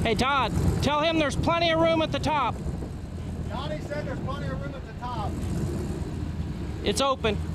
Hey, Todd, tell him there's plenty of room at the top. Johnny said there's plenty of room at the top. It's open.